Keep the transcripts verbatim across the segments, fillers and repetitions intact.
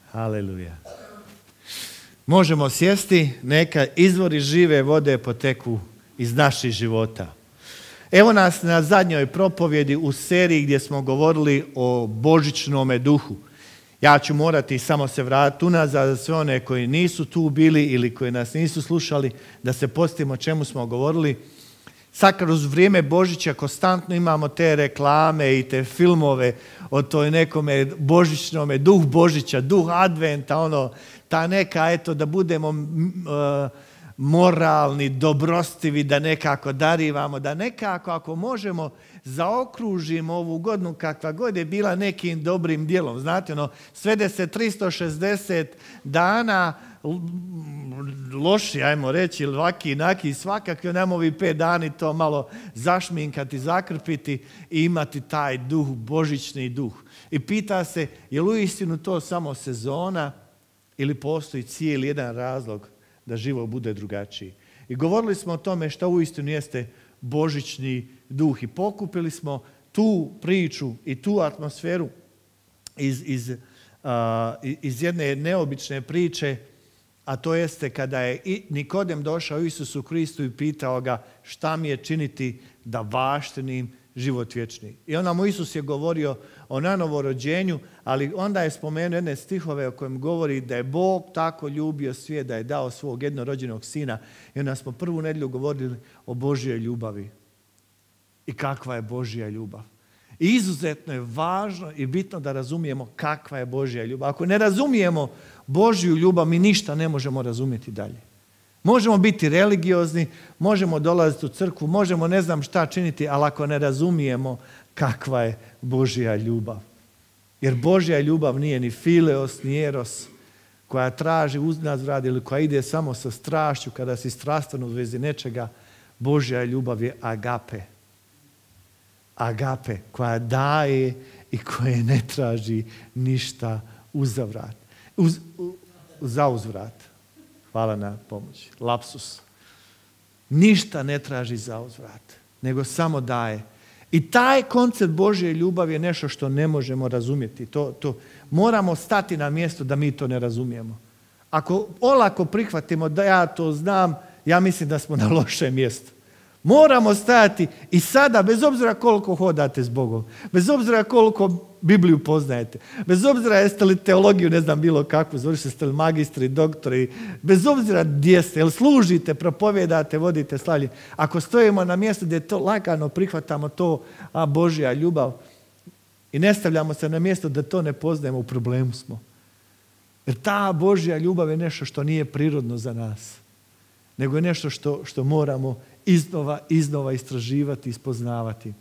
Haleluja. Možemo sjesti, neka izvori žive vode poteku iz naših života. Evo nas na zadnjoj propovjedi u seriji gdje smo govorili o božićnome duhu. Ja ću morati samo se vratiti unazad za sve one koji nisu tu bili ili koji nas nisu slušali, da se podsjetimo o čemu smo govorili. Sad kroz vrijeme Božića konstantno imamo te reklame i te filmove o toj nekome božićnome, duh Božića, duh Adventa, ono, ta neka, eto, da budemo uh, moralni, dobrostivi, da nekako darivamo, da nekako, ako možemo, zaokružimo ovu godinu kakva god je bila nekim dobrim dijelom. Znate, ono, svede se tristo šezdeset dana loši, ajmo reći, ili ovaki, inaki, svakakvi, nam ovi pet dani to malo zašminkati, zakrpiti i imati taj duh, božićni duh. I pita se, je li uistinu to samo sezona ili postoji cijeli jedan razlog da život bude drugačiji. I govorili smo o tome što uistinu jeste božićni duh i pokupili smo tu priču i tu atmosferu iz, iz, uh, iz jedne neobične priče, a to jeste kada je Nikodem došao Isusu Kristu i pitao ga šta mi je činiti da baštinim život vječni. I onda mu Isus je govorio o nanovorođenju, ali onda je spomenuo jedne stihove o kojem govori da je Bog tako ljubio svijet da je dao svog jednorođenog sina. I onda smo prvu nedjelju govorili o Božjoj ljubavi. I kakva je Božja ljubav. I izuzetno je važno i bitno da razumijemo kakva je Božja ljubav. Ako ne razumijemo Božju ljubav, mi ništa ne možemo razumjeti dalje. Možemo biti religiozni, možemo dolaziti u crkvu, možemo ne znam šta činiti, ali ako ne razumijemo kakva je Božja ljubav. Jer Božja ljubav nije ni fileos, ni eros, koja traži uznazrad ili koja ide samo sa strašću kada si strastveno u vezi nečega. Božja ljubav je agape. Agape, koja daje i koja ne traži ništa uzavrat. Uz, zauzvrat. Hvala na pomoći. Lapsus. Ništa ne traži zauzvrat, nego samo daje. I taj koncept Božje ljubavi je nešto što ne možemo razumjeti. To, to moramo stati na mjesto da mi to ne razumijemo. Ako olako prihvatimo da ja to znam, ja mislim da smo na lošem mjestu. Moramo stajati i sada, bez obzira koliko hodate s Bogom, bez obzira koliko Bibliju poznajete, bez obzira jeste li teologiju, ne znam, bilo kakvu, završili ste li magistri, doktori, bez obzira gdje ste, jel služite, propovjedate, vodite slavlje, ako stojimo na mjestu gdje to lagano prihvatamo to, a Božja ljubav, i ne stavljamo se na mjesto da to ne poznajemo, u problemu smo. Jer ta Božja ljubav je nešto što nije prirodno za nas, nego je nešto što, što moramo iznova, iznova istraživati, ispoznavati.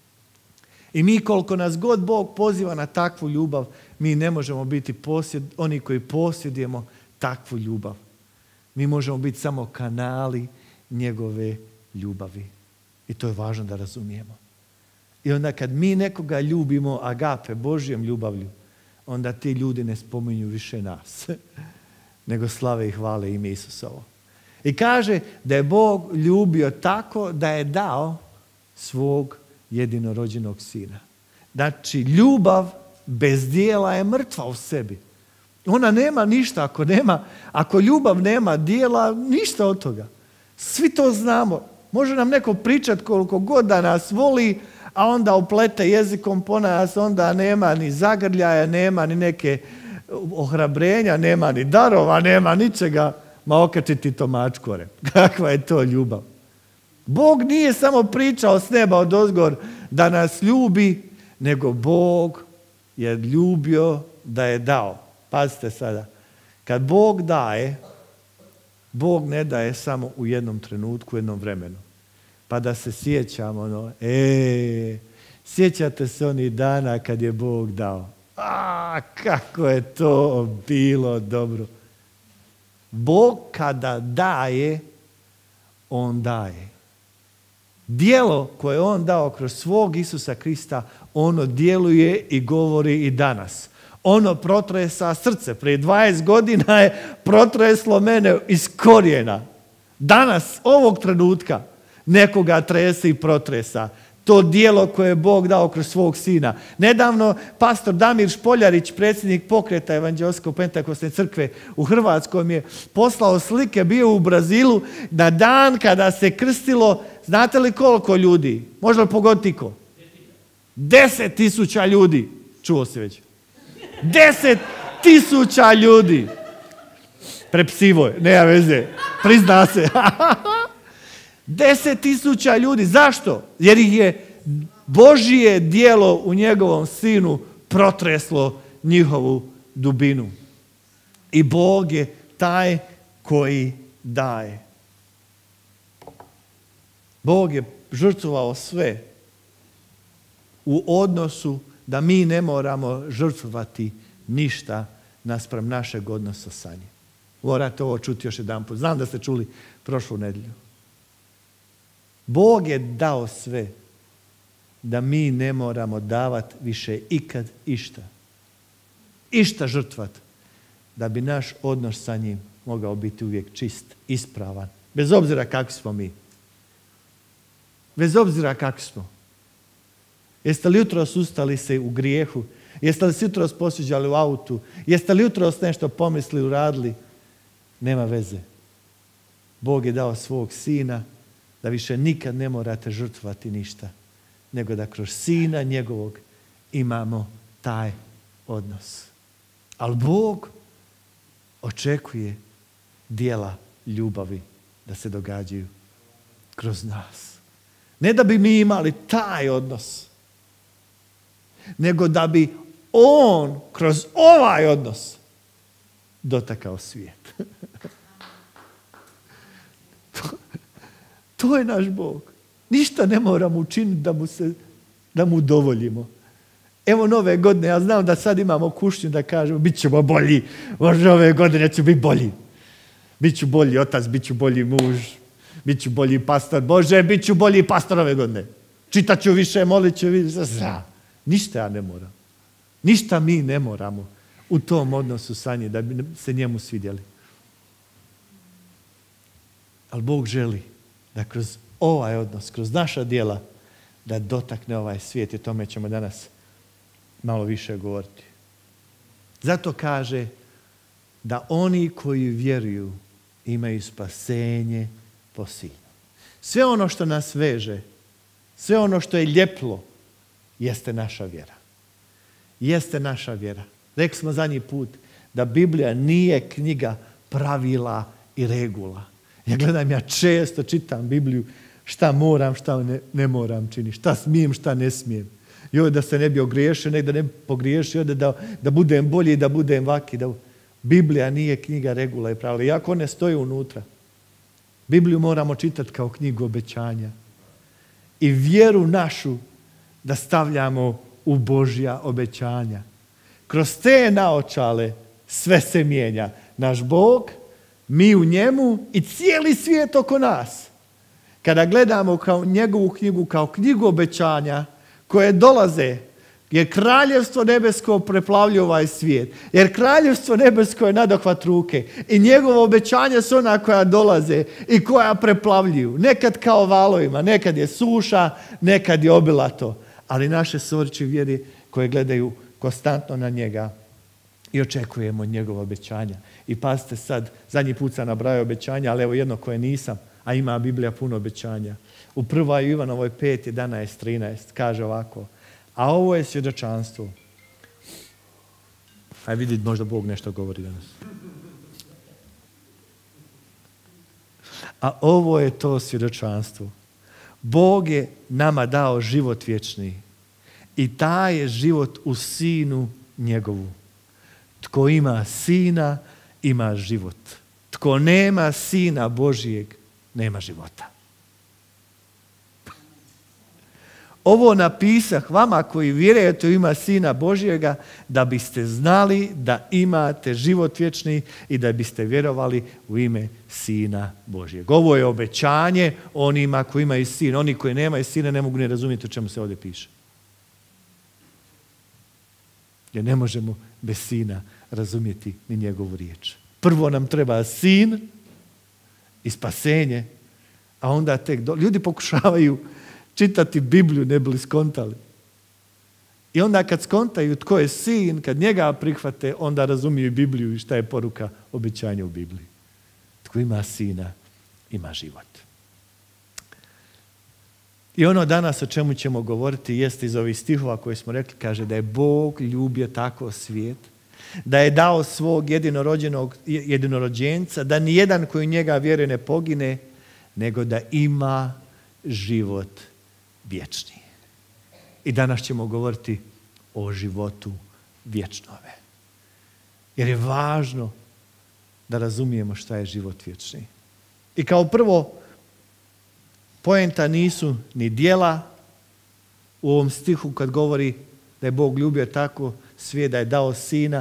I mi koliko nas god Bog poziva na takvu ljubav, mi ne možemo biti posjed, oni koji posjedujemo takvu ljubav. Mi možemo biti samo kanali njegove ljubavi. I to je važno da razumijemo. I onda kad mi nekoga ljubimo agape, Božjom ljubavlju, onda ti ljudi ne spominju više nas, nego slave i hvale ime Isusovo. I kaže da je Bog ljubio tako da je dao svog jedinorođenog sina. Znači, ljubav bez dijela je mrtva u sebi. Ona nema ništa ako nema, ako ljubav nema dijela, ništa od toga. Svi to znamo. Može nam neko pričati koliko god da nas voli, a onda uplete jezikom po nas, onda nema ni zagrljaja, nema ni neke ohrabrenja, nema ni darova, nema ničega. Ma okači ti to mačkore. Kakva je to ljubav? Bog nije samo pričao s neba od ozgor da nas ljubi, nego Bog je ljubio da je dao. Pazite sada. Kad Bog daje, Bog ne daje samo u jednom trenutku, u jednom vremenu. Pa da se sjećamo, ono, e, sjećate se onih dana kad je Bog dao. A, kako je to bilo dobro. Bog kada daje, on daje. Djelo koje on dao kroz svog Isusa Krista, ono djeluje i govori i danas. Ono protresa srce. Prije dvadeset godina je protreslo mene iz korijena. Danas, ovog trenutka, nekoga trese i protresa. To dijelo koje je Bog dao kroz svog sina. Nedavno pastor Damir Špoljarić, predsjednik pokreta Evanđeosko-pentekostne crkve u Hrvatskoj, mi je poslao slike, bio u Brazilu na dan kada se krstilo, znate li koliko ljudi? Možda li pogoditi ko? Deset tisuća ljudi. Čuo si već. Deset tisuća ljudi. Prepsivo je, nema veze. Prizna se. Deset tisuća ljudi. Zašto? Jer ih je Božje djelo u njegovom sinu protreslo njihovu dubinu. I Bog je taj koji daje. Bog je žrtvovao sve u odnosu da mi ne moramo žrtvovati ništa naspram našeg odnosa sa njim. Morate ovo čuti još jedan put. Znam da ste čuli prošlu nedjelju. Bog je dao sve da mi ne moramo davati više ikad išta. Išta žrtvat. Da bi naš odnos sa njim mogao biti uvijek čist, ispravan. Bez obzira kakvi smo mi. Bez obzira kakvi smo. Jeste li jutros ustali se u grijehu? Jeste li se jutros posjeđali u autu? Jeste li jutros nešto pomislili, uradili? Nema veze. Bog je dao svog sina da više nikad ne morate žrtvovati ništa, nego da kroz sina njegovog imamo taj odnos. Ali Bog očekuje dijela ljubavi da se događaju kroz nas. Ne da bi mi imali taj odnos, nego da bi on kroz ovaj odnos dotakao svijet. to, to je naš Bog. Ništa ne moramo učiniti da mu, se, da mu udovoljimo. Evo nove godine, ja znam da sad imamo kušnju da kažemo bit ćemo bolji, možda ove godine ću biti bolji. Biću bolji otac, bit ću bolji muž, bit ću bolji pastor. Bože, bit ću bolji pastor ove godine. Čitat ću više, molit ću više. Zra. Ništa ja ne moram. Ništa mi ne moramo u tom odnosu sa njim da bi se njemu svidjeli. Ali Bog želi da kroz ovaj odnos, kroz naša djela, da dotakne ovaj svijet i o tome ćemo danas malo više govoriti. Zato kaže da oni koji vjeruju imaju spasenje po sinu. Sve ono što nas veže, sve ono što je ljeplo, jeste naša vjera. Jeste naša vjera. Rekli smo zadnji put da Biblija nije knjiga pravila i regula. Ja gledam, ja često čitam Bibliju, šta moram, šta ne, ne moram činiti, šta smijem, šta ne smijem. Joj, da se ne bi ogriješio, nek da ne bi pogriješio, da, da budem bolji, da budem vaki. Da... Biblija nije knjiga regula i pravila. Iako ne stoji unutra. Bibliju moramo čitati kao knjigu obećanja. I vjeru našu da stavljamo u Božja obećanja. Kroz te naočale sve se mijenja. Naš Bog, mi u njemu i cijeli svijet oko nas. Kada gledamo kao njegovu knjigu, kao knjigu obećanja koje dolaze, jer kraljevstvo nebesko preplavlja ovaj svijet. Jer kraljevstvo nebesko je nadohvat ruke. I njegovo obećanja su ona koja dolaze i koja preplavljuju. Nekad kao valovima, nekad je suša, nekad je obilato. Ali naše soriće vjeri koje gledaju konstantno na njega i očekujemo njegova obećanja. I pazite sad, zadnji put sam nabrajao obećanja, ali evo jedno koje nisam, a ima Biblija puno obećanja. U prvoj Ivanovoj pet, jedanaest, trinaest kaže ovako: a ovo je svjedočanstvo. Aj vidjeti, možda Bog nešto govori danas. A ovo je to svjedočanstvo. Bog je nama dao život vječni i taj je život u sinu njegovu. Tko ima sina, ima život. Tko nema sina Božijeg, nema života. Ovo napisah vama koji vjerujete u ima sina Božjega, da biste znali da imate život vječni i da biste vjerovali u ime sina Božjeg. Ovo je obećanje onima koji imaju sin. Oni koji nemaju sina ne mogu ni razumjeti o čemu se ovdje piše. Jer ne možemo bez sina razumjeti ni njegovu riječ. Prvo nam treba sin i spasenje, a onda tek do... ljudi pokušavaju čitati Bibliju, ne bi li skontali. I onda kad skontaju tko je sin, kad njega prihvate, onda razumiju Bibliju i šta je poruka obećanja u Bibliji. Tko ima sina, ima život. I ono danas o čemu ćemo govoriti jeste iz ovih stihova koje smo rekli, kaže da je Bog ljubio tako svijet, da je dao svog jedinorođenog, jedinorođenca, da nijedan koji u njega vjeruje ne pogine, nego da ima život vječni. I danas ćemo govoriti o životu vječnome. Jer je važno da razumijemo šta je život vječni. I kao prvo, poenta nisu ni djela u ovom stihu kad govori da je Bog ljubio tako svijet, da je dao sina.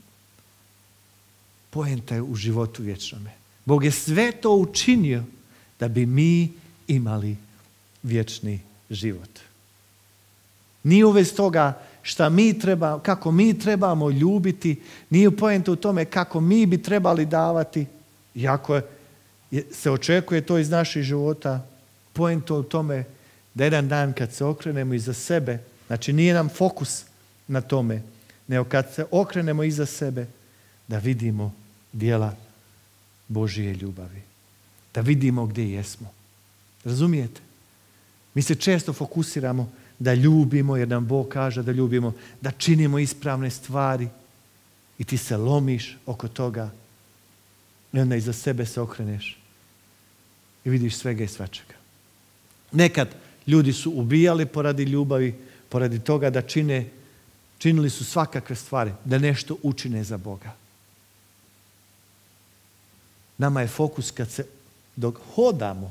Poenta je u životu vječnome. Bog je sve to učinio da bi mi imali vječni život. Nije uvez toga šta mi treba, kako mi trebamo ljubiti, nije poenta u tome kako mi bi trebali davati, iako je, se očekuje to iz naših života. Poenta u tome da jedan dan kad se okrenemo iza sebe, znači nije nam fokus na tome, nego kad se okrenemo iza sebe, da vidimo djela Božije ljubavi. Da vidimo gdje jesmo. Razumijete? Mi se često fokusiramo da ljubimo, jer nam Bog kaže da ljubimo, da činimo ispravne stvari i ti se lomiš oko toga i onda iza sebe se okreneš i vidiš svega i svačega. Nekad ljudi su ubijali poradi ljubavi, poradi toga da čine, činili su svakakve stvari, da nešto učine za Boga. Nama je fokus kad se, dok hodamo,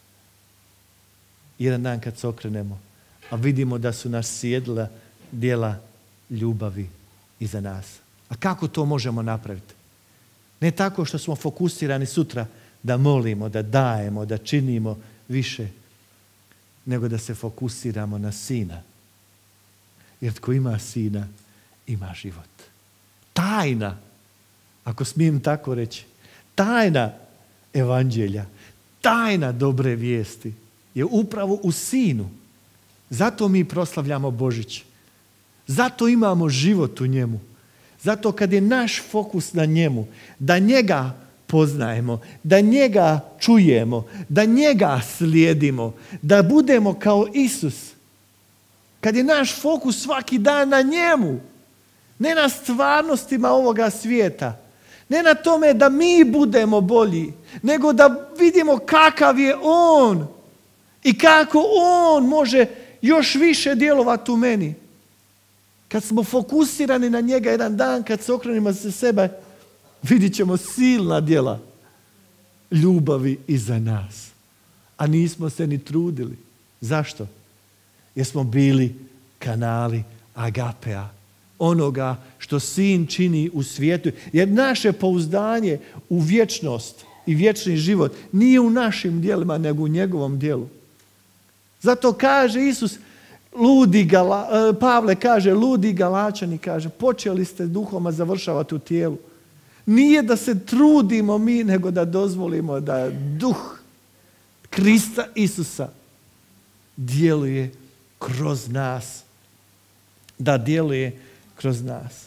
jedan dan kad se okrenemo, a vidimo da su nas sjedla djela ljubavi iza nas. A kako to možemo napraviti? Ne tako što smo fokusirani sutra da molimo, da dajemo, da činimo više, nego da se fokusiramo na sina. Jer tko ima sina, ima život. Tajna, ako smijem tako reći, tajna evanđelja, tajna dobre vijesti je upravo u sinu. Zato mi proslavljamo Božić. Zato imamo život u njemu. Zato kad je naš fokus na njemu, da njega poznajemo, da njega čujemo, da njega slijedimo, da budemo kao Isus. Kad je naš fokus svaki dan na njemu, ne na stvarnostima ovoga svijeta, ne na tome da mi budemo bolji, nego da vidimo kakav je on i kako on može još više djelovati u meni. Kad smo fokusirani na njega jedan dan, kad se okrenemo za sebe, vidit ćemo silna djela ljubavi iza nas. A nismo se ni trudili. Zašto? Jer smo bili kanali agapea. Onoga što sin čini u svijetu. Jer naše pouzdanje u vječnost i vječni život nije u našim djelima, nego u njegovom djelu. Zato kaže Isus, ludi Gala, Pavle kaže, ludi Galačani, kaže, počeli ste duhom, a završavate u tijelu. Nije da se trudimo mi, nego da dozvolimo da duh Krista Isusa djeluje kroz nas. Da djeluje kroz nas.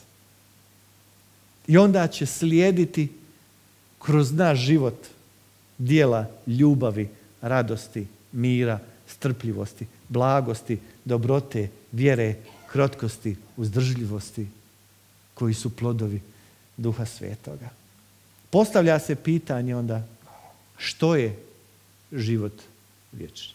I onda će slijediti kroz naš život djela ljubavi, radosti, mira, strpljivosti, blagosti, dobrote, vjere, krotkosti, uzdržljivosti, koji su plodovi Duha Svetoga. Postavlja se pitanje onda, što je život vječni?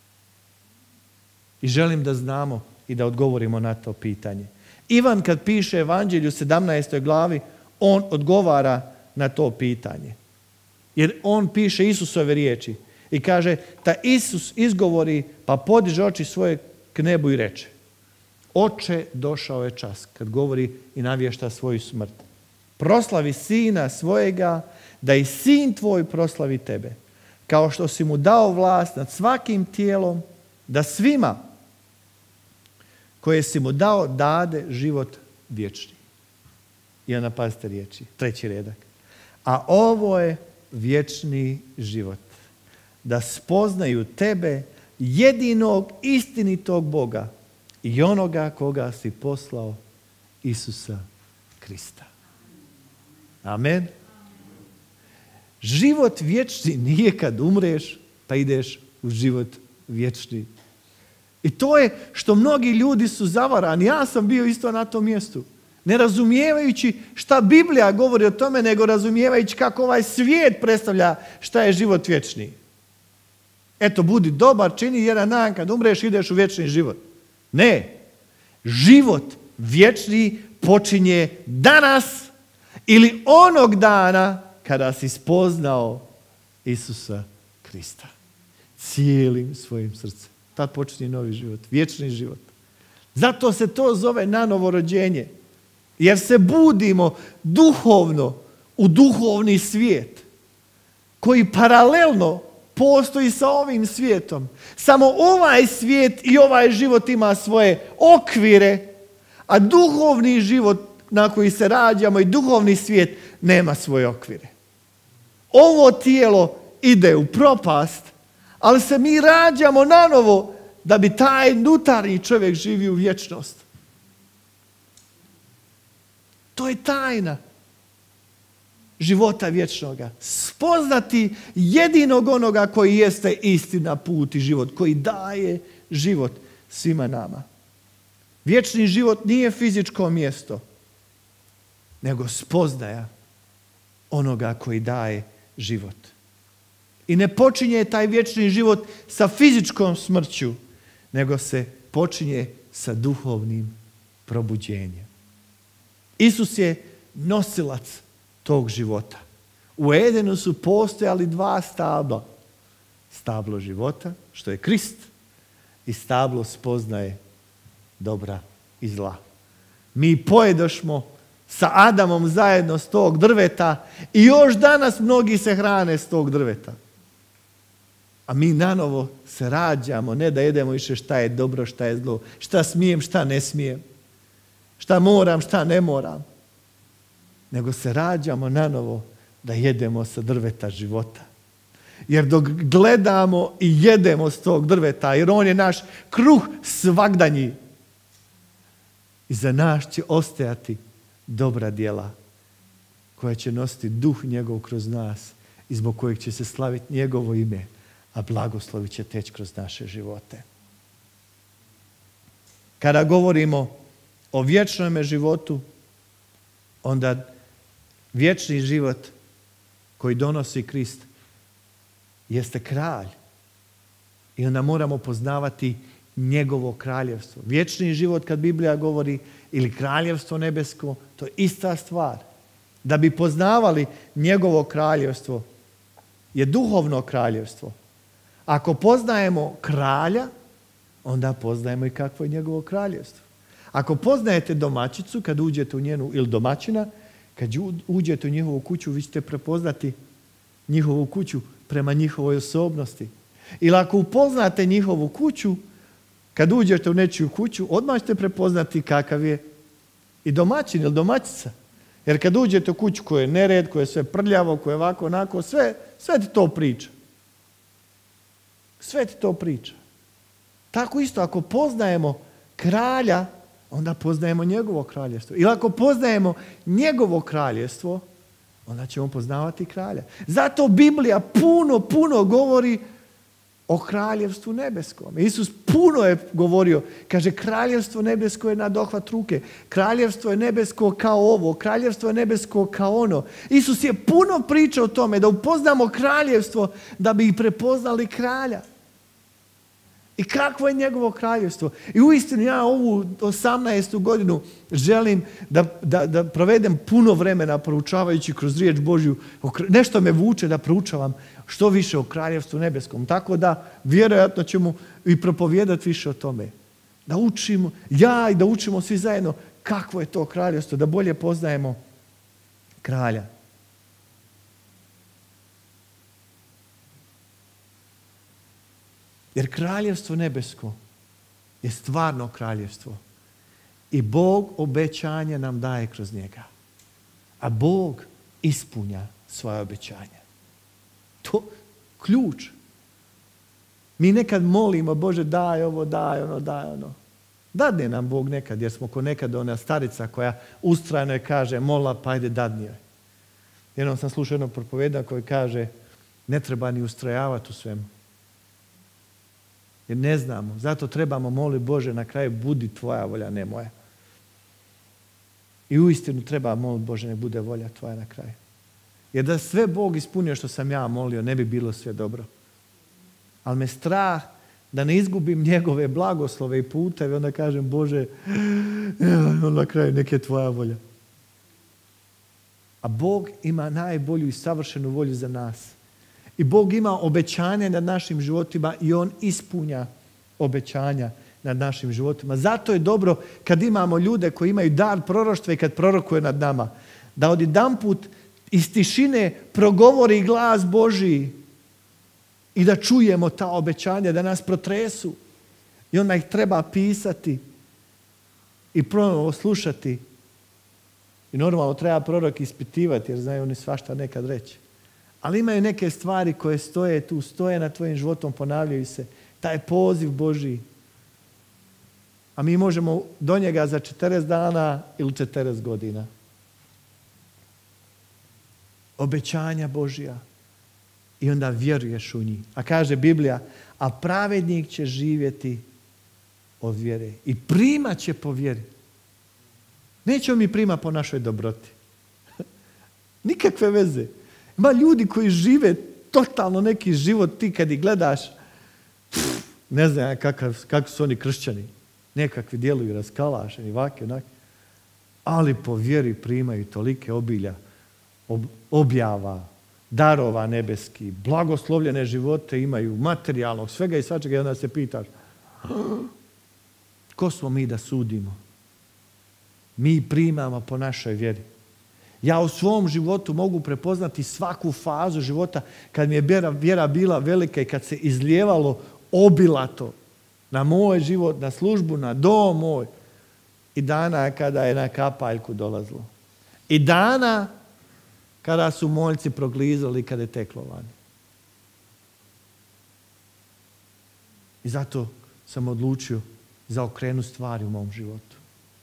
I želim da znamo i da odgovorimo na to pitanje. Ivan kad piše Evanđelju u sedamnaestoj glavi, on odgovara na to pitanje. Jer on piše Isusove riječi i kaže, ta Isus izgovori, pa podiže oči svoje k nebu i reče, Oče, došao je čas, kad govori i navješta svoju smrt. Proslavi sina svojega, da i sin tvoj proslavi tebe, kao što si mu dao vlast nad svakim tijelom, da svima koje si mu dao dade život vječni. I onda pazite riječi, treći redak. A ovo je vječni život, da spoznaju tebe, jedinog istinitog Boga i onoga koga si poslao, Isusa Krista. Amen. Život vječni nije kad umreš pa ideš u život vječni. I to je što mnogi ljudi su zavarani. Ja sam bio isto na tom mjestu. Ne razumijevajući šta Biblija govori o tome, nego razumijevajući kako ovaj svijet predstavlja šta je život vječni. Eto, budi dobar, čini jedan dan kad umreš ideš u vječni život. Ne. Život vječni počinje danas ili onog dana kada si spoznao Isusa Krista. Cijelim svojim srcem. Tad počinje novi život, vječni život. Zato se to zove nanovo rođenje. Jer se budimo duhovno u duhovni svijet koji paralelno postoji sa ovim svijetom. Samo ovaj svijet i ovaj život ima svoje okvire, a duhovni život na koji se rađamo i duhovni svijet nema svoje okvire. Ovo tijelo ide u propast, ali se mi rađamo nanovo da bi taj unutarnji čovjek živio u vječnost. To je tajna života vječnoga. Spoznati jedinog onoga koji jeste istina, put i život, koji daje život svima nama. Vječni život nije fizičko mjesto, nego spoznaja onoga koji daje život. I ne počinje taj vječni život sa fizičkom smrću, nego se počinje sa duhovnim probuđenjem. Isus je nosilac tog života. U Edenu su postojali dva stabla. Stablo života, što je Krist, i stablo spoznaje dobra i zla. Mi pojedošmo sa Adamom zajedno s tog drveta i još danas mnogi se hrane s tog drveta. A mi nanovo se rađamo, ne da jedemo više šta je dobro, šta je zlo, šta smijem, šta ne smijem, šta moram, šta ne moram. Nego se rađamo nanovo da jedemo sa drveta života. Jer dok gledamo i jedemo s tog drveta, jer on je naš kruh svagdanji, iza nas će ostajati dobra djela koja će nositi duh njegov kroz nas i zbog kojeg će se slaviti njegovo ime, a blagoslovi će teći kroz naše živote. Kada govorimo o vječnom životu, onda vječni život koji donosi Krist jeste kralj. I onda moramo poznavati njegovo kraljevstvo. Vječni život, kad Biblija govori, ili kraljevstvo nebesko, to je ista stvar. Da bi poznavali njegovo kraljevstvo, je duhovno kraljevstvo. Ako poznajemo kralja, onda poznajemo i kakvo je njegovo kraljevstvo. Ako poznajete domaćicu, kad uđete u njenu, ili domaćina, kad uđete u njihovu kuću, vi ćete prepoznati njihovu kuću prema njihovoj osobnosti. Ili ako upoznate njihovu kuću, kad uđete u nečiju kuću, odmah ćete prepoznati kakav je i domaćin ili domaćica. Jer kad uđete u kuću koja je nered, koja je sve prljavo, koja je ovako, onako, sve, sve ti to priča. Sve ti to priča. Tako isto, ako poznajemo kralja, onda poznajemo njegovo kraljevstvo. Ili ako poznajemo njegovo kraljevstvo, onda ćemo poznavati kralja. Zato Biblija puno, puno govori o kraljevstvu nebeskom. Isus puno je govorio, kaže, kraljevstvo nebesko je na dohvat ruke, kraljevstvo je nebesko kao ovo, kraljevstvo je nebesko kao ono. Isus je puno pričao o tome da upoznamo kraljevstvo da bi prepoznali kralja. I kakvo je njegovo kraljevstvo. I uistinu ja ovu osamnaestu godinu želim da, da, da provedem puno vremena proučavajući kroz riječ Božju. Nešto me vuče da proučavam što više o kraljevstvu nebeskom. Tako da vjerojatno ćemo i propovijedati više o tome. Da učimo, ja i da učimo svi zajedno kakvo je to kraljevstvo, da bolje poznajemo kralja. Jer kraljevstvo nebesko je stvarno kraljevstvo. I Bog obećanje nam daje kroz njega. A Bog ispunja svoje obećanja. To ključ. Mi nekad molimo, Bože daj ovo, daj ono, daj ono. Dadne nam Bog nekad, jer smo ko nekad ona starica koja ustrajno je kaže, mola pa ajde dadni joj. Jednom sam slušao jednog propoveda koji kaže, ne treba ni ustrajavati u svemu. Jer ne znamo, zato trebamo moliti Bože na kraju, budi tvoja volja, ne moja. I uistinu treba moliti Bože, ne bude volja tvoja na kraju. Jer da sve Bog ispunio što sam ja molio, ne bi bilo sve dobro. Ali me strah da ne izgubim njegove blagoslove i puteve, onda kažem, Bože, na kraju neke tvoja volja. A Bog ima najbolju i savršenu volju za nas. I Bog ima obećanja nad našim životima i On ispunja obećanja nad našim životima. Zato je dobro kad imamo ljude koji imaju dar proroštva i kad prorokuje nad nama, da odjedanput iz tišine progovori glas Božiji i da čujemo ta obećanja, da nas protresu. I onda ih treba pisati i ponovo slušati. I normalno treba prorok ispitivati, jer znaju oni svašta nekad reći. Ali imaju neke stvari koje stoje tu, stoje na tvojim životom, ponavljaju se. Taj poziv Božiji. A mi možemo do njega za četrdeset dana ili četrdeset godina. Obećanja Božija. I onda vjeruješ u njih. A kaže Biblija, a pravednik će živjeti od vjere. I primat će po vjeri. Nećemo mi prima po našoj dobroti. Nikakve veze. Ima ljudi koji žive totalno neki život, ti kad ih gledaš, pff, ne znam kakav, kako su oni kršćani. Nekakvi djeluju raskalašeni, ovakvi, onaki. Ali po vjeri primaju tolike obilja, ob, objava, darova nebeski, blagoslovljene živote imaju, materijalnog, svega i svačega. I onda se pitaš, ko smo mi da sudimo? Mi primamo po našoj vjeri. Ja u svom životu mogu prepoznati svaku fazu života kad mi je vjera, vjera bila velika i kad se izlijevalo obilato na moj život, na službu, na dom moj. I dana kada je na kapaljku dolazilo. I dana kada su moljci proglizali, kada je teklo vani. I zato sam odlučio zaokrenuti stvari u mom životu.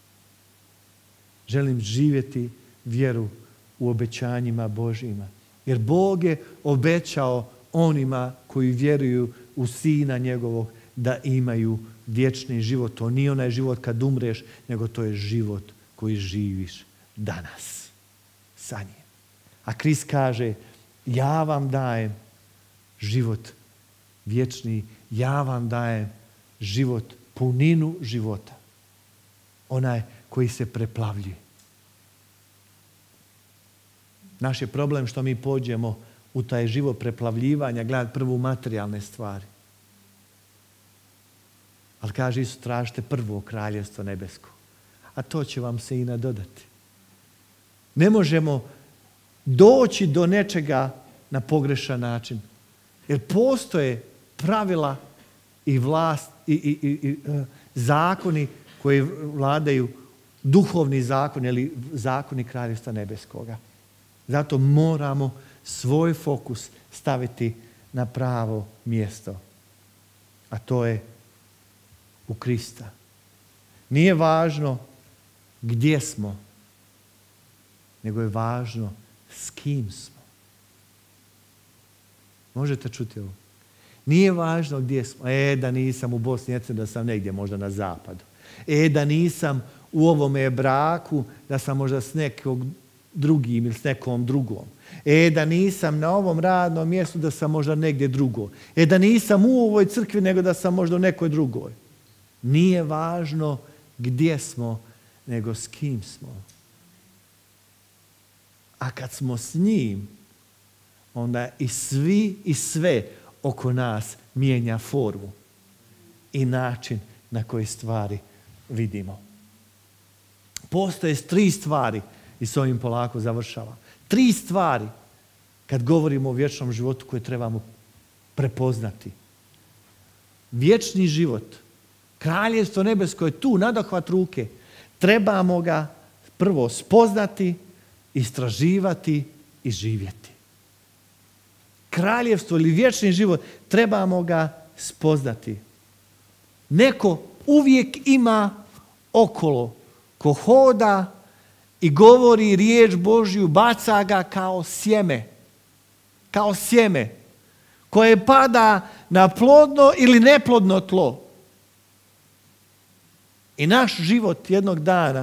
Želim živjeti vjeru u obećanjima Božjima. Jer Bog je obećao onima koji vjeruju u Sina njegovog da imaju vječni život. To nije onaj život kad umreš, nego to je život koji živiš danas sa njim. A Krist kaže, ja vam dajem život vječni, ja vam dajem život, puninu života. Onaj koji se preplavljuje. Naš je problem što mi pođemo u taj život preplavljivanja, gledati prvo materijalne stvari. Ali kaže Isus, tražite prvo kraljevstvo nebesko. A to će vam se i nadodati. Ne možemo doći do nečega na pogrešan način. Jer postoje pravila i vlast i, i, i, i zakoni koji vladaju, duhovni zakon ili zakoni kraljevstva nebeskoga. Zato moramo svoj fokus staviti na pravo mjesto. A to je u Krista. Nije važno gdje smo, nego je važno s kim smo. Možete čuti ovo? Nije važno gdje smo. E, da nisam u Bosni i Hercegovini, da sam negdje možda na zapadu. E, da nisam u ovome braku, da sam možda s nekog drugim ili s nekom drugom. E, da nisam na ovom radnom mjestu, da sam možda negdje drugo. E, da nisam u ovoj crkvi, nego da sam možda u nekoj drugoj. Nije važno gdje smo, nego s kim smo. A kad smo s njim, onda i svi i sve oko nas mijenja formu i način na koji stvari vidimo. Postoje tri stvari, i s ovim polako završava. Tri stvari kad govorimo o vječnom životu koje trebamo prepoznati. Vječni život, kraljevstvo nebesko je tu, nadohvat ruke. Trebamo ga prvo spoznati, istraživati i živjeti. Kraljevstvo ili vječni život trebamo ga spoznati. Neko uvijek ima okolo ko hoda i govori riječ Božju, baca ga kao sjeme. Kao sjeme koje pada na plodno ili neplodno tlo. I naš život jednog dana,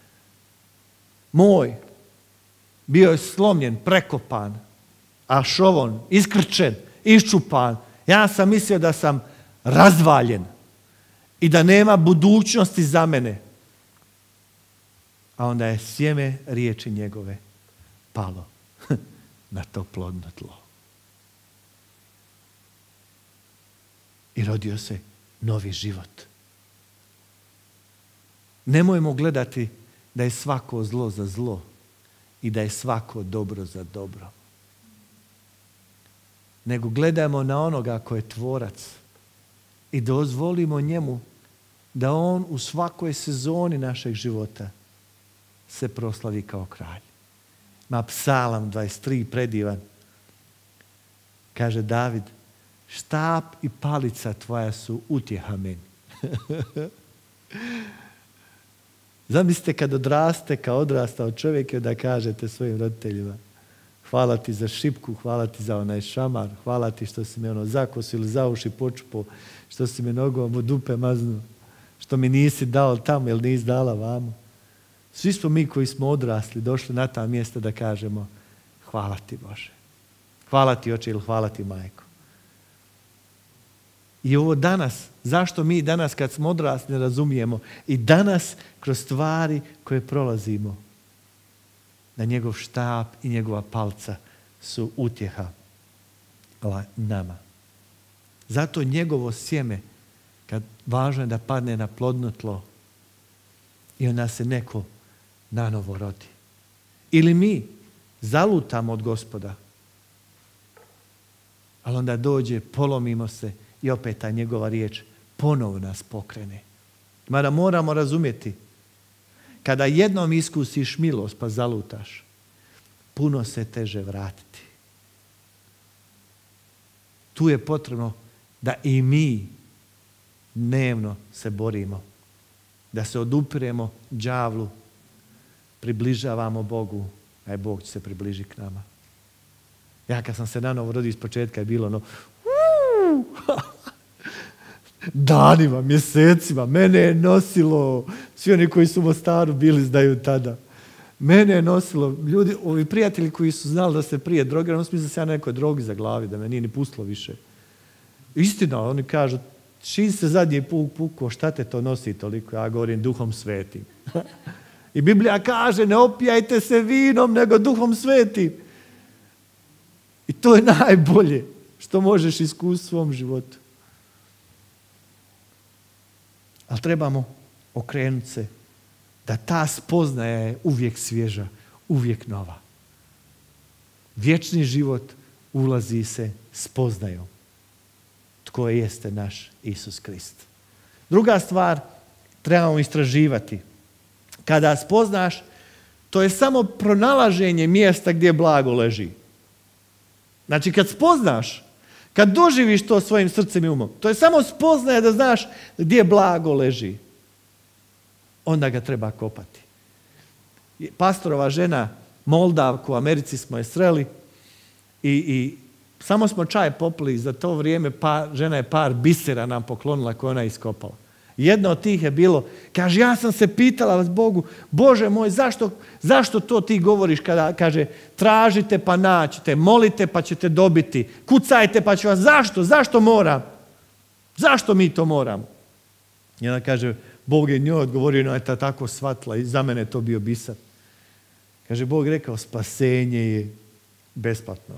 moj, bio je slomljen, prekopan, a šovon, iskrčen, iščupan. Ja sam mislio da sam razvaljen i da nema budućnosti za mene. A onda je sjeme riječi njegove palo na to plodno tlo. I rodio se novi život. Nemojmo gledati da je svako zlo za zlo i da je svako dobro za dobro. Nego gledajmo na onoga ko je tvorac i dozvolimo njemu da on u svakoj sezoni našeg života se proslavi kao kralj. Ma Psalam dvadeset tri predivan. Kaže David, štap i palica tvoja su utjeha meni. Zamislite kad odraste, kao odrastao čovjek, da kažete svojim roditeljima, hvala ti za šipku, hvala ti za onaj šamar, hvala ti što si me ono zakosil ili za uši počupo, što si me nogom u dupe maznuo, što mi nisi dao tamo ili nisi dala vamo. Svi smo mi koji smo odrasli došli na ta mjesta da kažemo hvala ti Bože, hvala ti oče ili hvala ti majko. I ovo danas, zašto mi danas kad smo odrasli ne razumijemo i danas kroz stvari koje prolazimo, da njegov štap i njegova palca su utjeha nama. Zato njegovo sjeme, kad važno je da padne na plodno tlo i onda se neko nanovo rodi. Ili mi zalutamo od Gospoda, ali onda dođe, polomimo se i opet ta njegova riječ ponovo nas pokrene. Mada moramo razumjeti, kada jednom iskusiš milost pa zalutaš, puno se teže vratiti. Tu je potrebno da i mi dnevno se borimo, da se odupiremo đavlu, približavamo Bogu, a je Bog će se približi k nama. Ja kad sam se nanovo rodio iz početka je bilo ono danima, mjesecima, mene je nosilo, svi oni koji su u Mostaru bili znaju tada, mene je nosilo, ljudi, ovi prijatelji koji su znali da se prije drogirao, ono smisli da se ja nekoj drogi za glavi, da me nije ni pustilo više. Istina, oni kažu, čim se zadnji puk pukao, šta te to nosi toliko? Ja govorim Duhom Svetim. I Biblija kaže, ne opijajte se vinom, nego Duhom Svetim. I to je najbolje što možeš iskusiti u svom životu. Ali trebamo okrenuti se da ta spoznaja je uvijek svježa, uvijek nova. Vječni život ulazi se spoznajom tko jeste naš Isus Krist. Druga stvar, trebamo istraživati. Kada spoznaš, to je samo pronalaženje mjesta gdje blago leži. Znači, kad spoznaš, kad doživiš to svojim srcem i umom, to je samo spoznaje da znaš gdje blago leži. Onda ga treba kopati. Pastorova žena, Moldavku, u Americi smo je sreli i, i samo smo čaj popili, za to vrijeme pa, žena je par bisera nam poklonila koje ona iskopala. Jedno od tih je bilo, kaže, ja sam se pitala vas Bogu, Bože moj, zašto, zašto to ti govoriš kada kaže, tražite pa naćete, molite pa ćete dobiti, kucajte pa ću vas, zašto, zašto moram? Zašto mi to moramo? I ona kaže, Bog je njoj odgovorio, ona je ta tako shvatila i za mene je to bio biser. Kaže, Bog rekao, spasenje je besplatno.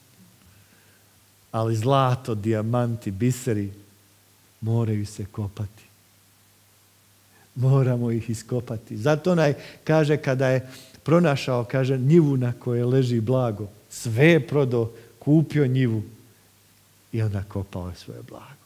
Ali zlato, dijamanti, biseri moraju se kopati. Moramo ih iskopati. Zato onaj kaže kada je pronašao, kaže, njivu na kojoj leži blago. Sve je prodao, kupio njivu i onda kopao je svoje blago.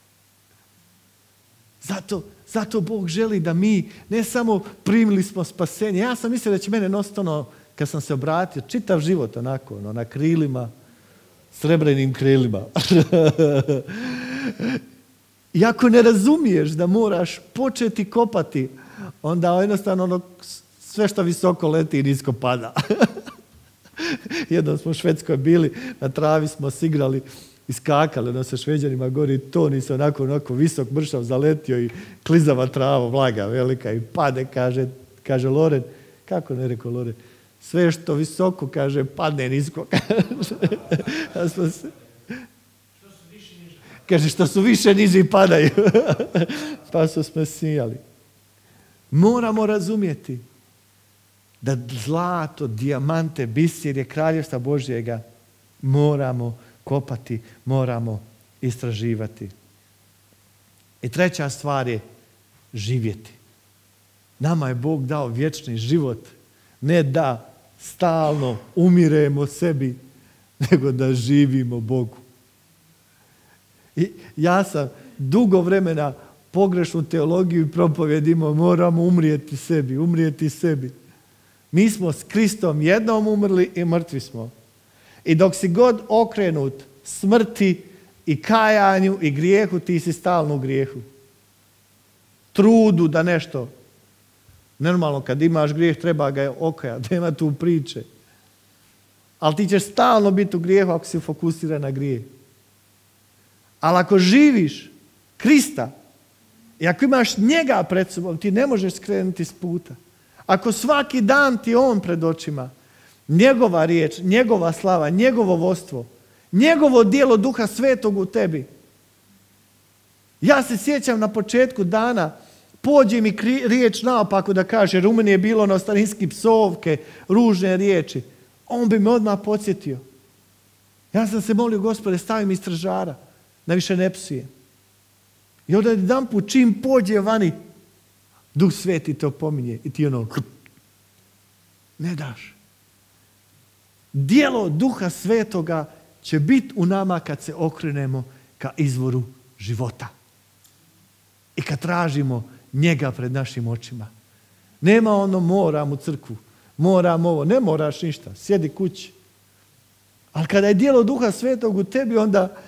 Zato, zato Bog želi da mi ne samo primili smo spasenje. Ja sam mislio da će mene nositi ono, kad sam se obratio, čitav život onako, ono, na krilima, srebrenim krilima. I ako ne razumiješ da moraš početi kopati, onda jednostavno ono, sve što visoko leti nisko pada. Jednom smo u Švedskoj bili, na travi smo se igrali i skakali, ono sa Šveđanima gori, to nisi onako, onako visok mršav zaletio i klizava trava, vlaga velika i pade, kaže, kaže Loren, kako ne rekao Loren, sve što visoko, kaže, padne nisko. Kaže, što su više niži padaju. Pa su smo smijali. Moramo razumjeti da zlato, dijamante, biser je kraljevstva Božjega. Moramo kopati, moramo istraživati. I treća stvar je živjeti. Nama je Bog dao vječni život. Ne da stalno umiremo sebi, nego da živimo Bogu. I ja sam dugo vremena pogrešnu teologiju i propovjed imao, moramo umrijeti sebi, umrijeti sebi. Mi smo s Kristom jednom umrli i mrtvi smo. I dok si god okrenut smrti i kajanju i grijehu, ti si stalno u grijehu. Trudu da nešto. Normalno, kad imaš grijeh, treba ga okajati, nema tu priče. Ali ti ćeš stalno biti u grijehu ako si fokusiran na grijeh. Ali ako živiš Krista i ako imaš njega pred sobom, ti ne možeš skrenuti s puta. Ako svaki dan ti on pred očima, njegova riječ, njegova slava, njegovo vodstvo, njegovo djelo Duha Svetog u tebi. Ja se sjećam na početku dana, pođe mi riječ naopako da kaže, jer u meni je bilo na ostarinski psovke, ružne riječi. On bi me odmah podsjetio. Ja sam se molio, Gospode, stavi mi stražara, da više ne psujem. I onda jedan put čim pođe vani, Duh Sveti te opominje i ti ono, ne daš. Djelo Duha Svetoga će biti u nama kad se okrenemo ka izvoru života. I kad tražimo njega pred našim očima. Nema ono moram u crkvu, moram ovo, ne moraš ništa, sjedi kući. Ali kada je djelo Duha Svetog u tebi, onda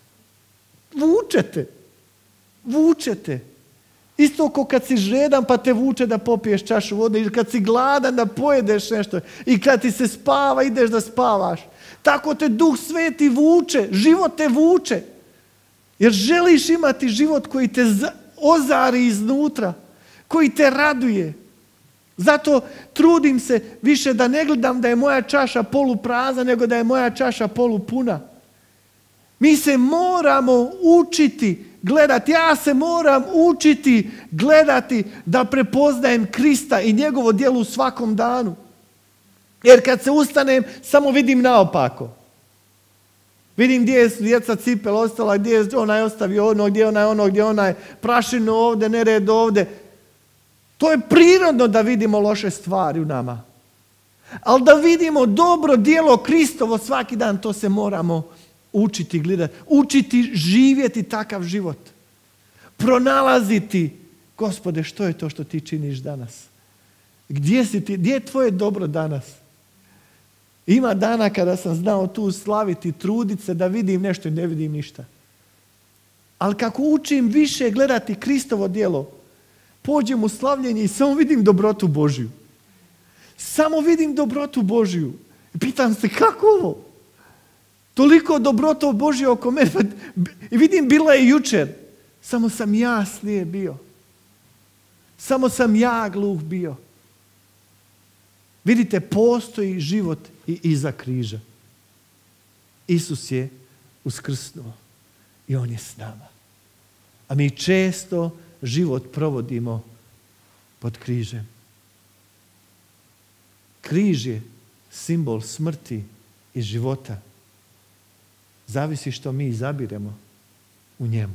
vučete. Vučete. Isto kao kad si žedan pa te vuče da popiješ čašu vode, ili kad si gladan da pojedeš nešto, i kad ti se spava ideš da spavaš. Tako te Duh Sveti vuče, život te vuče. Jer želiš imati život koji te ozari iznutra, koji te raduje. Zato trudim se više da ne gledam da je moja čaša poluprazna, nego da je moja čaša polupuna. Mi se moramo učiti gledati, ja se moram učiti gledati da prepoznajem Krista i njegovo djelo u svakom danu. Jer kad se ustanem, samo vidim naopako. Vidim gdje je djeca cipel ostala, gdje je onaj ostavio ono, gdje je onaj ono, gdje je onaj prašinu ovdje, nered ovdje. To je prirodno da vidimo loše stvari u nama. Ali da vidimo dobro djelo Kristovo svaki dan, to se moramo učiti gledati. Učiti živjeti takav život. Pronalaziti, Gospode, što je to što ti činiš danas? Gdje si ti? Gdje je tvoje dobro danas? Ima dana kada sam znao tu slaviti, truditi se da vidim nešto i ne vidim ništa. Ali kako učim više gledati Kristovo djelo, pođem u slavljenje i samo vidim dobrotu Božju. Samo vidim dobrotu Božju. I pitam se, kako ovo? Toliko dobrota Božje oko mene. I vidim, bila je jučer. Samo sam ja slijep bio. Samo sam ja gluh bio. Vidite, postoji život i iza križa. Isus je uskrsnuo i on je s nama. A mi često život provodimo pod križem. Križ je simbol smrti i života. Zavisi što mi izabiremo u njemu.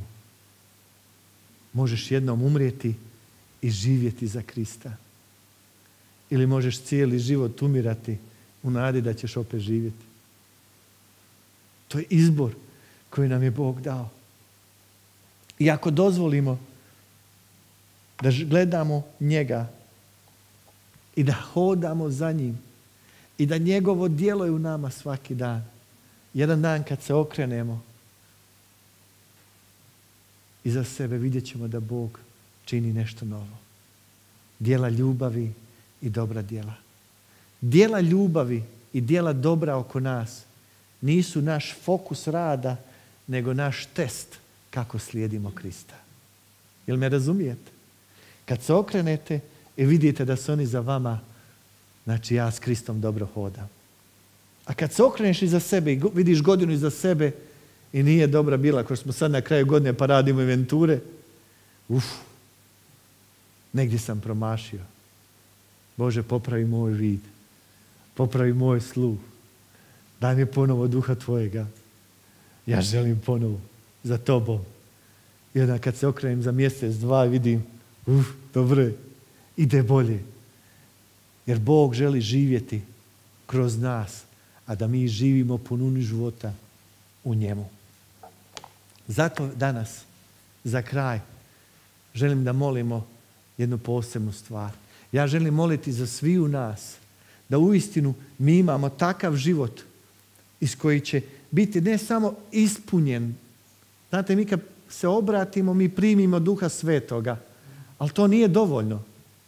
Možeš jednom umrijeti i živjeti za Krista. Ili možeš cijeli život umirati u nadi da ćeš opet živjeti. To je izbor koji nam je Bog dao. I ako dozvolimo da gledamo njega i da hodamo za njim i da njegovo djelo je u nama svaki dan, jedan dan kad se okrenemo, iza sebe, vidjet ćemo da Bog čini nešto novo. Djela ljubavi i dobra djela. Djela ljubavi i djela dobra oko nas nisu naš fokus rada, nego naš test kako slijedimo Krista. Jel me razumijete? Kad se okrenete i vidite da su oni za vama, znači ja s Kristom dobro hodam. A kad se okreneš iza sebe i vidiš godinu iza sebe i nije dobra bila, kao što smo sad na kraju godine pa radimo inventure, uf, negdje sam promašio. Bože, popravi moj vid, popravi moj sluh, daj mi ponovo duha tvojega. Ja želim ponovo za tobom. I onda kad se okrenem za mjesec, dva, vidim, uf, dobro je, ide bolje. Jer Bog želi živjeti kroz nas, a da mi živimo puninu života u njemu. Zato danas, za kraj, želim da molimo jednu posebnu stvar. Ja želim moliti za svi u nas, da uistinu mi imamo takav život iz koji će biti ne samo ispunjen. Znate, mi kad se obratimo, mi primimo Duha Svetoga, ali to nije dovoljno.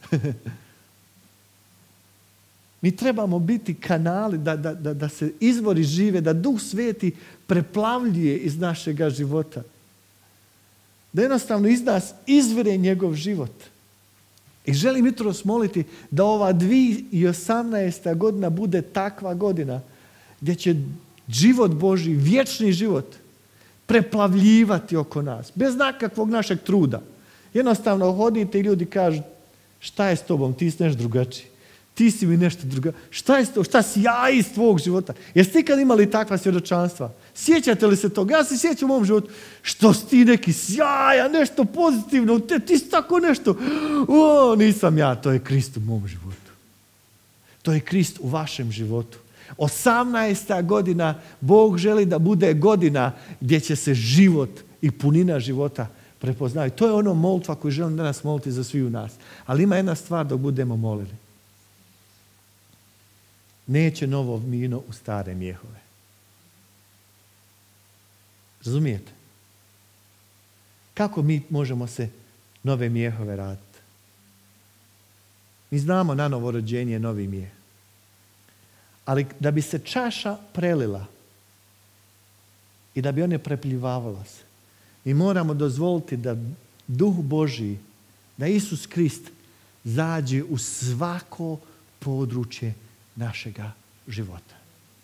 Mi trebamo biti kanali da, da, da, da se izvori žive, da Duh Sveti preplavljuje iz našega života. Da jednostavno iz nas izvire njegov život. I želim jutros moliti da ova dvije tisuće osamnaesta godina bude takva godina gdje će život Božji, vječni život, preplavljivati oko nas. Bez nekakvog našeg truda. Jednostavno hodite i ljudi kažu, šta je s tobom, ti si nešto drugačiji. Ti si mi nešto drugo. Šta je to? Šta sjaji iz tvog života? Jeste ikad imali takva svjedočanstva? Sjećate li se toga? Ja se sjećam u mom životu. Što si ti neki sjaja, nešto pozitivno, te, ti si tako nešto. O, nisam ja, to je Krist u mom životu. To je Krist u vašem životu. osamnaesta godina Bog želi da bude godina gdje će se život i punina života prepoznati. To je ono molitva koju želim danas moliti za svi u nas. Ali ima jedna stvar dok budemo molili. Neće novo vino u stare mjehove. Razumijete? Kako mi možemo se nove mjehove raditi? Mi znamo na novo rođenje novi mijeh. Ali da bi se čaša prelila i da bi one prepljivavala se, mi moramo dozvoliti da Duh Božji, da Isus Krist zađe u svako područje našega života.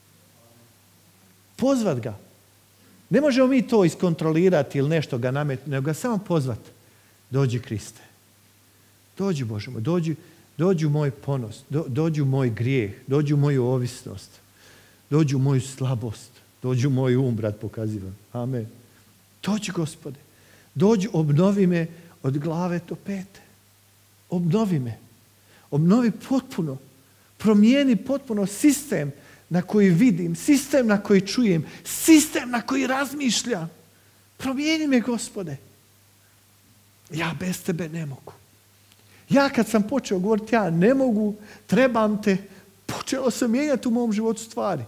Pozvat ga. Ne možemo mi to iskontrolirati ili nešto ga nametiti, nego ga samo pozvati. Dođi Kriste. Dođi Bože moj, dođi, dođi u moj ponos, do, dođi u moj grijeh, dođi u moju ovisnost, dođi u moju slabost, dođi u moj um, brat pokazivam. Amen. Dođi Gospode. Dođi, obnovi me od glave do pete. Obnovi me. Obnovi potpuno. Promijeni potpuno sistem na koji vidim, sistem na koji čujem, sistem na koji razmišljam. Promijeni me, Gospode. Ja bez tebe ne mogu. Ja kad sam počeo govoriti ja ne mogu, trebam te, počelo se mijenjati u mom životu stvari.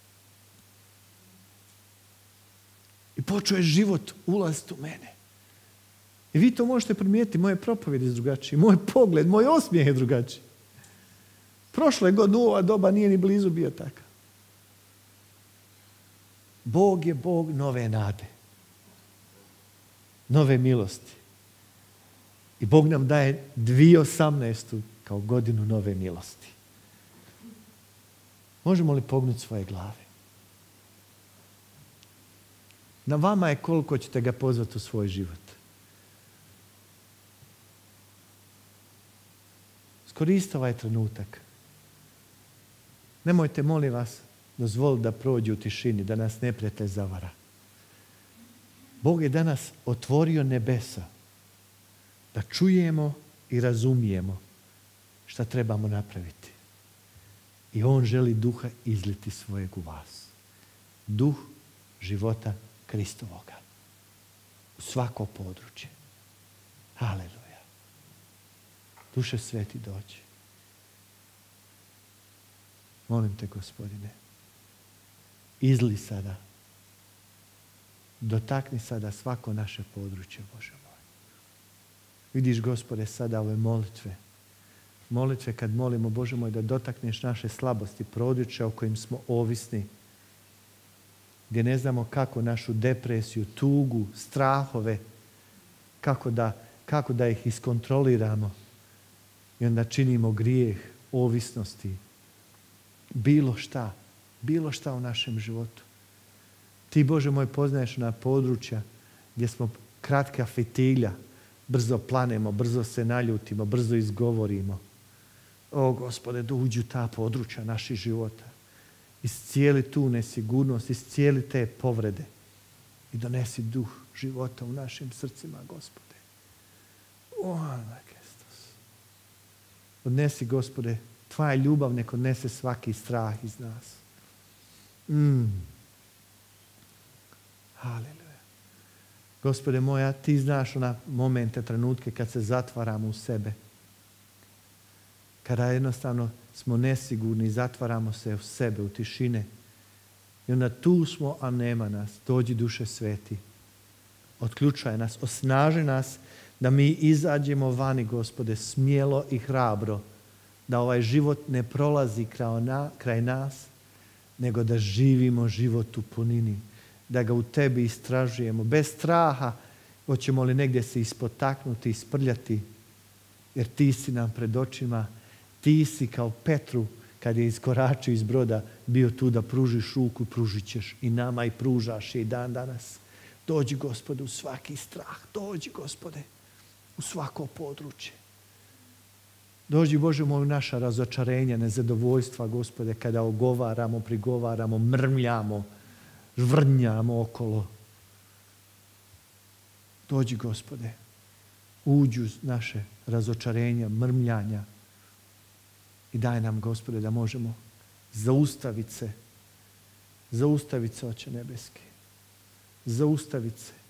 I počeo je život ulaziti u mene. I vi to možete primijetiti, moje propovjedi je drugačije, moj pogled, moj osmijeh je drugačiji. Prošle godine u ova doba nije ni blizu bio takav. Bog je Bog nove nade. Nove milosti. I Bog nam daje dvije tisuće osamnaestu kao godinu nove milosti. Možemo li pognuti svoje glave? Na vama je koliko ćete ga pozvati u svoj život. Iskoristite ovaj trenutak. Nemojte, molim vas, dozvoliti da prođe u tišini, da nas neprijatelj zavara. Bog je danas otvorio nebesa da čujemo i razumijemo šta trebamo napraviti. I on želi duha izliti svojeg u vas. Duh života Kristovoga. U svako područje. Haleluja. Duše sveti dođi. Molim te, Gospodine, izli sada dotakni sada svako naše područje, Bože moj. Vidiš, Gospode, sada ove molitve. Molitve kad molimo, Bože moj, da dotakneš naše slabosti, područja o kojim smo ovisni, gdje ne znamo kako našu depresiju, tugu, strahove, kako da, kako da ih iskontroliramo. I onda činimo grijeh, ovisnosti, bilo šta, bilo šta u našem životu. Ti, Bože moj, poznaješ na područja gdje smo kratka fitilja, brzo planemo, brzo se naljutimo, brzo izgovorimo. O, Gospode, da uđu ta područja naših života. Iscijeli tu nesigurnost, iscijeli te povrede i donesi duh života u našim srcima, Gospode. O, Kristus. Odnesi, Gospode, tvoja ljubav nek odnese svaki strah iz nas. Mm. Haleluja. Gospode moja, ti znaš ona momente, trenutke kad se zatvaramo u sebe. Kada jednostavno smo nesigurni, zatvaramo se u sebe, u tišine. I onda tu smo, a nema nas. Dođi, Duše Sveti. Otključaj nas, osnaži nas da mi izađemo vani, Gospode, smjelo i hrabro. Da ovaj život ne prolazi kraj, na, kraj nas, nego da živimo život u punini. Da ga u tebi istražujemo. Bez straha, hoćemo li negdje se ispotaknuti, isprljati, jer ti si nam pred očima. Ti si kao Petru, kad je iskoračio iz broda, bio tu da pružiš ruku, pružit ćeš i nama i pružaš je i dan danas. Dođi, Gospode, u svaki strah. Dođi, Gospode, u svako područje. Dođi, Bože moj, u naša razočarenja, nezadovoljstva, Gospode, kada ogovaramo, prigovaramo, mrmljamo, žvrnjamo okolo. Dođi, Gospode, uđu naše razočarenja, mrmljanja i daj nam, Gospode, da možemo zaustaviti se, zaustaviti se, Oče nebeski, zaustaviti se.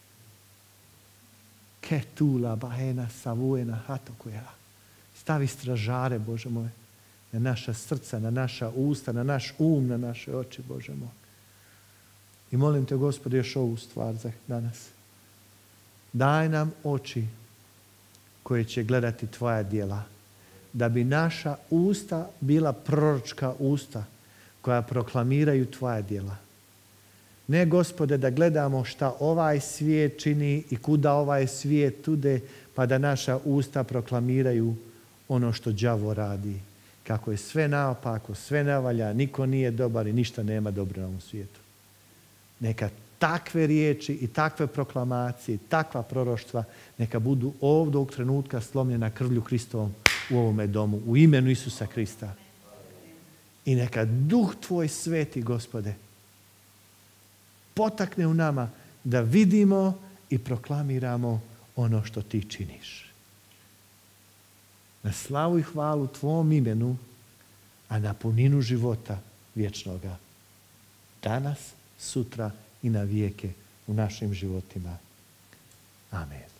Ketula, bahena, savuena, hatokuja. Stavi stražare, Bože moj, na naša srca, na naša usta, na naš um, na naše oči, Bože moj. I molim te, Gospode, još ovu stvar za danas. Daj nam oči koje će gledati tvoja djela. Da bi naša usta bila proročka usta koja proklamiraju tvoja djela. Ne, Gospode, da gledamo šta ovaj svijet čini i kuda ovaj svijet tude, pa da naša usta proklamiraju ono što đavo radi. Kako je sve naopako, sve navalja, niko nije dobar i ništa nema dobro na ovom svijetu. Neka takve riječi i takve proklamacije i takva proroštva neka budu ovdje ovog trenutka slomljena krvlju Hristovom u ovome domu, u imenu Isusa Krista. I neka Duh tvoj sveti, Gospode, potakne u nama da vidimo i proklamiramo ono što ti činiš. Na slavu i hvalu tvom imenu, a na puninu života vječnoga. Danas, sutra i na vijeke u našim životima. Amen.